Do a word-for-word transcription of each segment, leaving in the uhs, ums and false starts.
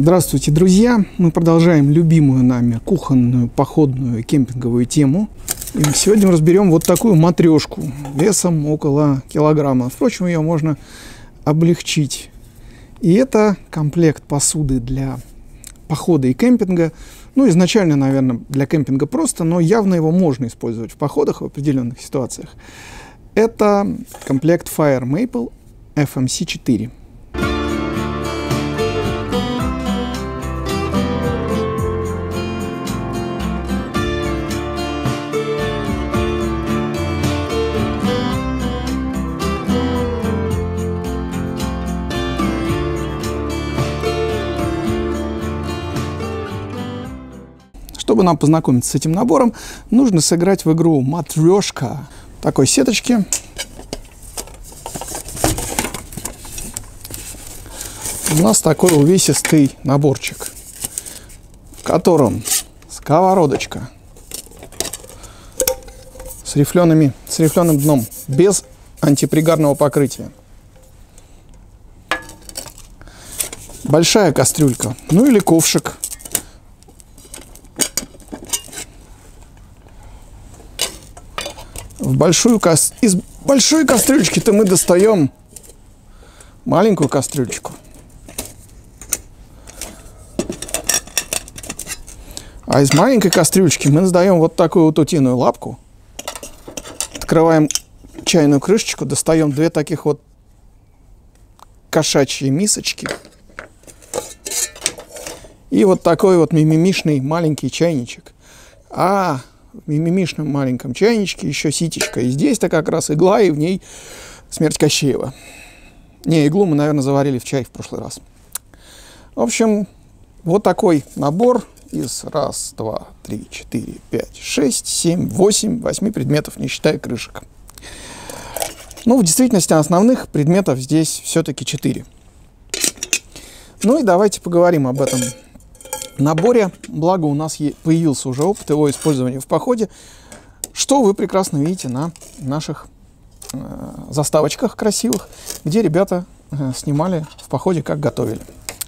Здравствуйте, друзья! Мы продолжаем любимую нами кухонную, походную, кемпинговую тему. И сегодня мы разберем вот такую матрешку весом около килограмма. Впрочем, ее можно облегчить. И это комплект посуды для похода и кемпинга. Ну, изначально, наверное, для кемпинга просто, но явно его можно использовать в походах в определенных ситуациях. Это комплект Fire Maple эф эм си четыре. Чтобы нам познакомиться с этим набором, нужно сыграть в игру матрешка. Такой сеточки. У нас такой увесистый наборчик, в котором сковородочка с рифлеными, с рифленым дном, без антипригарного покрытия. Большая кастрюлька, ну или ковшик. В большую кас... Из большой кастрюлечки-то мы достаем маленькую кастрюлечку. А из маленькой кастрюлечки мы сдаем вот такую вот утиную лапку. Открываем чайную крышечку, достаем две таких вот кошачьи мисочки. И вот такой вот мимимишный маленький чайничек. А в мимимишном маленьком чайничке еще ситечка. И здесь-то как раз игла, и в ней смерть Кощеева. Не, иглу мы, наверное, заварили в чай в прошлый раз. В общем, вот такой набор из раз, два, три, четыре, пять, шесть, семь, восемь, восьми предметов, не считая крышек. Ну, в действительности основных предметов здесь все-таки четыре. Ну и давайте поговорим об этом наборе, благо у нас появился уже опыт его использования в походе, что вы прекрасно видите на наших э, заставочках красивых, где ребята э, снимали в походе, как готовили.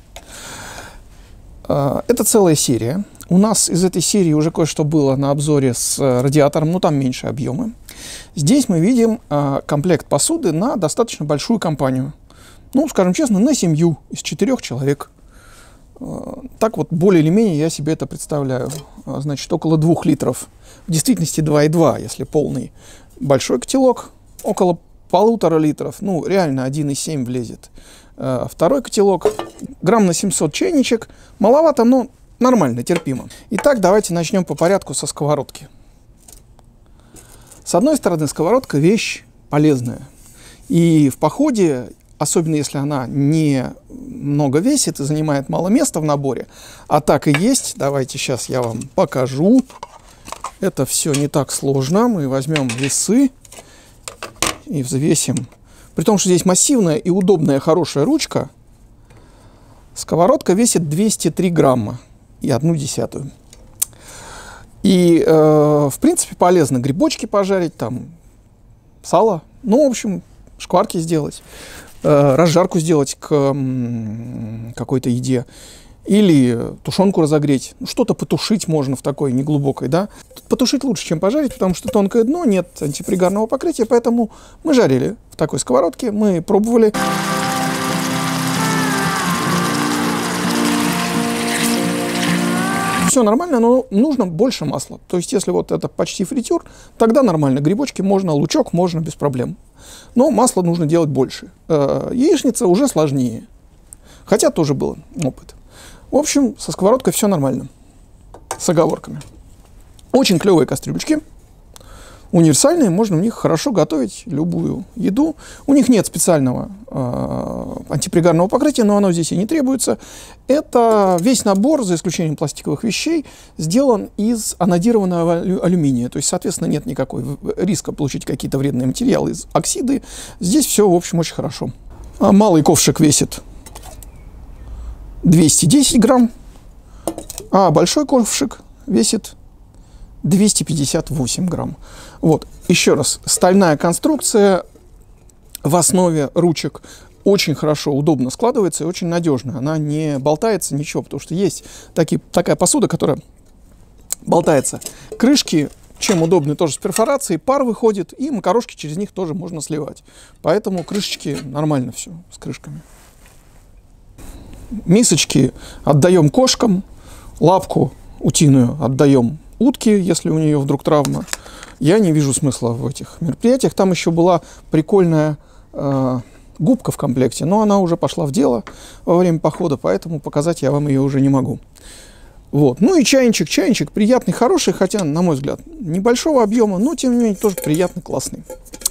Э, это целая серия. У нас из этой серии уже кое-что было на обзоре с э, радиатором, но там меньше объемы. Здесь мы видим э, комплект посуды на достаточно большую компанию. Ну, скажем честно, на семью из четырех человек. Так вот, более или менее я себе это представляю. Значит, около двух литров. В действительности два и два, если полный. Большой котелок, около полутора литров. Ну, реально один и семь влезет. Второй котелок, грамм на семьсот чайничек. Маловато, но нормально, терпимо. Итак, давайте начнем по порядку со сковородки. С одной стороны, сковородка вещь полезная. И в походе, особенно если она не много весит и занимает мало места в наборе, а так и есть, давайте сейчас я вам покажу. Это все не так сложно. Мы возьмем весы и взвесим. При том, что здесь массивная и удобная хорошая ручка, сковородка весит двести три грамма и одну десятую. И, э, в принципе, полезно грибочки пожарить, там, сало, ну, в общем, шкварки сделать. Разжарку сделать к какой-то еде или тушенку разогреть. Что-то потушить можно в такой неглубокой, да. Потушить лучше, чем пожарить, потому что тонкое дно, нет антипригарного покрытия, поэтому мы жарили в такой сковородке, мы пробовали. Все нормально, но нужно больше масла. То есть, если вот это почти фритюр, тогда нормально. Грибочки можно, лучок можно без проблем. Но масло нужно делать больше. Э, яичница уже сложнее. Хотя тоже был опыт. В общем, со сковородкой все нормально. С оговорками. Очень клевые кастрюлечки. Универсальные, можно в них хорошо готовить любую еду. У них нет специального э, антипригарного покрытия, но оно здесь и не требуется. Это весь набор, за исключением пластиковых вещей, сделан из анодированного алюминия. То есть, соответственно, нет никакого риска получить какие-то вредные материалы из оксиды. Здесь все, в общем, очень хорошо. А малый ковшик весит двести десять грамм, а большой ковшик весит двести пятьдесят восемь грамм. Вот, еще раз, стальная конструкция в основе ручек. очень хорошо, удобно складывается и очень надежно. Она не болтается, ничего, потому что есть такие, такая посуда, которая болтается. Крышки, чем удобны, тоже с перфорацией, пар выходит, и макарошки через них тоже можно сливать. Поэтому крышечки нормально все с крышками. Мисочки отдаем кошкам, лапку утиную отдаем утке, если у нее вдруг травма. Я не вижу смысла в этих мероприятиях. Там еще была прикольная э, губка в комплекте, но она уже пошла в дело во время похода, поэтому показать я вам ее уже не могу. Вот. Ну и чайничек. Чайничек приятный, хороший, хотя, на мой взгляд, небольшого объема, но, тем не менее, тоже приятный, классный.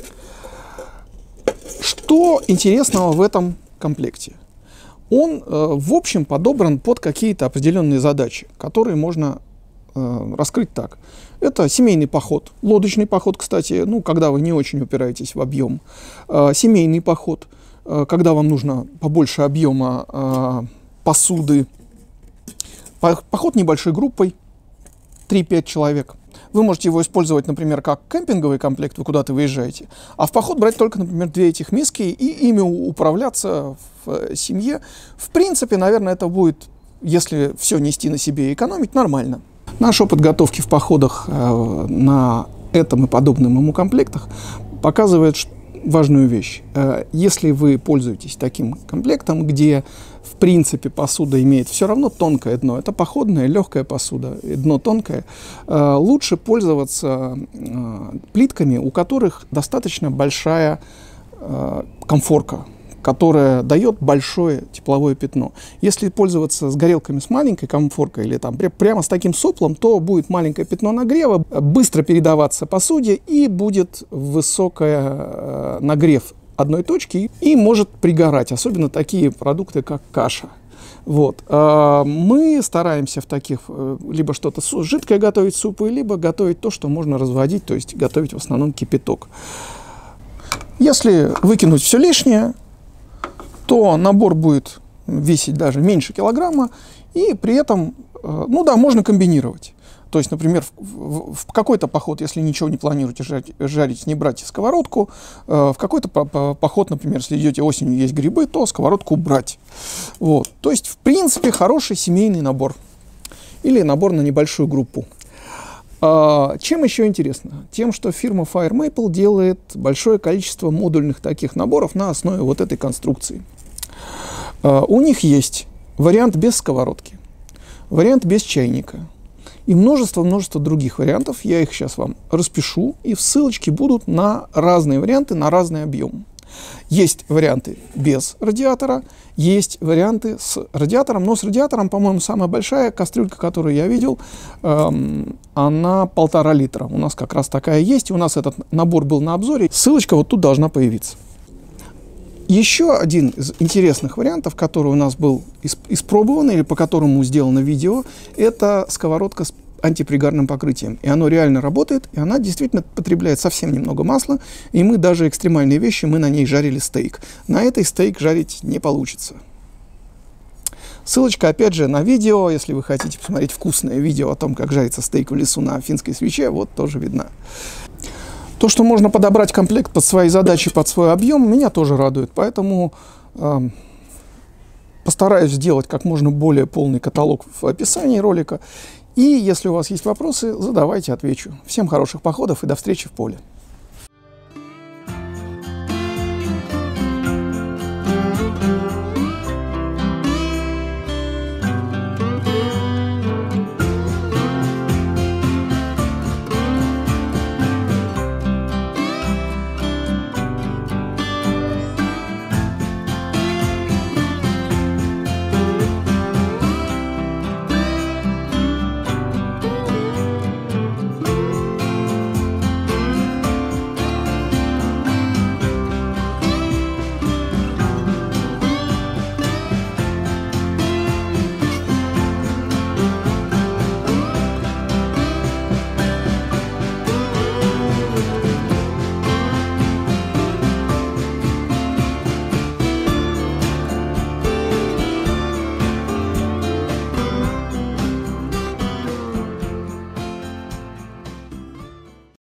Что интересного в этом комплекте? Он, э, в общем, подобран под какие-то определенные задачи, которые можно э, раскрыть так. Это семейный поход, лодочный поход, кстати, ну, когда вы не очень упираетесь в объем. Э, семейный поход, э, когда вам нужно побольше объема э, посуды. Поход небольшой группой, три-пять человек. Вы можете его использовать, например, как кемпинговый комплект, вы куда-то выезжаете, а в поход брать только, например, две этих миски и ими управляться в семье. В принципе, наверное, это будет, если все нести на себе и экономить, нормально. Наш опыт готовки в походах э, на этом и подобном ему комплектах показывает важную вещь. Э, если вы пользуетесь таким комплектом, где в принципе посуда имеет все равно тонкое дно, это походная легкая посуда, и дно тонкое, э, лучше пользоваться э, плитками, у которых достаточно большая э, комфорка, которая дает большое тепловое пятно. Если пользоваться с горелками с маленькой комфоркой или там прямо с таким соплом, то будет маленькое пятно нагрева, быстро передаваться посуде и будет высокий э, нагрев одной точки и может пригорать, особенно такие продукты, как каша. Вот. Мы стараемся в таких либо что-то жидкое готовить, супы, либо готовить то, что можно разводить, то есть готовить в основном кипяток. Если выкинуть все лишнее, то набор будет весить даже меньше килограмма, и при этом, ну да, можно комбинировать. То есть, например, в, в, в какой-то поход, если ничего не планируете жарить, жарить не брать сковородку. Э, в какой-то по по поход, например, если идете осенью, есть грибы, то сковородку брать. Вот. То есть, в принципе, хороший семейный набор. Или набор на небольшую группу. А, чем еще интересно? Тем, что фирма Fire Maple делает большое количество модульных таких наборов на основе вот этой конструкции. А, у них есть вариант без сковородки, вариант без чайника. И множество-множество других вариантов. Я их сейчас вам распишу, и ссылочки будут на разные варианты, на разный объем. Есть варианты без радиатора, есть варианты с радиатором, но с радиатором, по-моему, самая большая кастрюлька, которую я видел, эм, она полтора литра. У нас как раз такая есть, и у нас этот набор был на обзоре. Ссылочка вот тут должна появиться. Еще один из интересных вариантов, который у нас был испробован или по которому сделано видео, это сковородка с антипригарным покрытием. И оно реально работает, и она действительно потребляет совсем немного масла, и мы даже экстремальные вещи, мы на ней жарили стейк. На этой стейк жарить не получится. Ссылочка, опять же, на видео, если вы хотите посмотреть вкусное видео о том, как жарится стейк в лесу на финской свече, вот тоже видно. То, что можно подобрать комплект под свои задачи, под свой объем, меня тоже радует. Поэтому э, постараюсь сделать как можно более полный каталог в описании ролика. И если у вас есть вопросы, задавайте, отвечу. Всем хороших походов и до встречи в поле.